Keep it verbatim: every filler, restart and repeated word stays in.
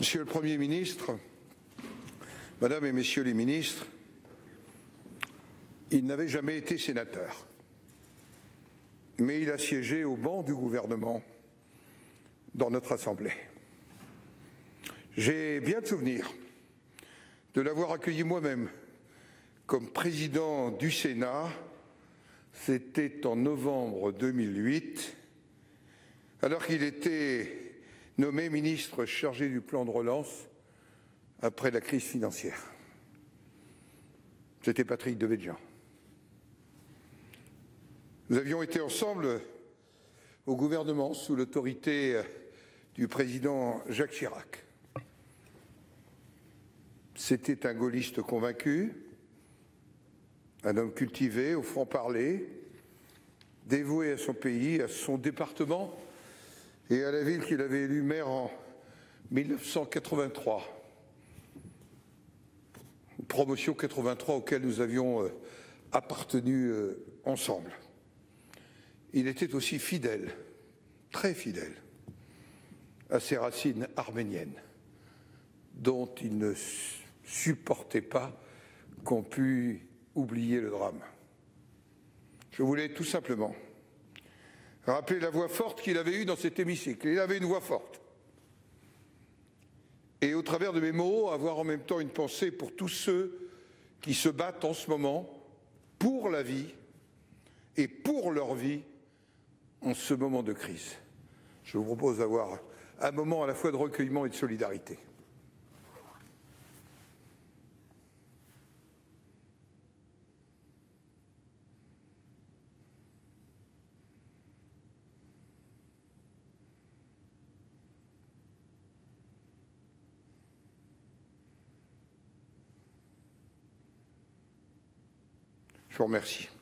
Monsieur le Premier ministre, Madame et Messieurs les ministres, il n'avait jamais été sénateur, mais il a siégé au banc du gouvernement dans notre Assemblée. J'ai bien le souvenir de l'avoir accueilli moi-même comme président du Sénat, c'était en novembre deux mille huit, alors qu'il était nommé ministre chargé du plan de relance après la crise financière. C'était Patrick Devedjian. Nous avions été ensemble au gouvernement sous l'autorité du président Jacques Chirac. C'était un gaulliste convaincu, un homme cultivé, au franc-parler, dévoué à son pays, à son département et à la ville qu'il avait élue maire en mille neuf cent quatre-vingt-trois. Une promotion quatre-vingt-trois auquel nous avions appartenu ensemble. Il était aussi fidèle, très fidèle, à ses racines arméniennes, dont il ne supportait pas qu'on pût oublier le drame. Je voulais tout simplement rappeler la voix forte qu'il avait eue dans cet hémicycle. Il avait une voix forte. Et au travers de mes mots, avoir en même temps une pensée pour tous ceux qui se battent en ce moment pour la vie et pour leur vie en ce moment de crise. Je vous propose d'avoir un moment à la fois de recueillement et de solidarité. Je vous remercie.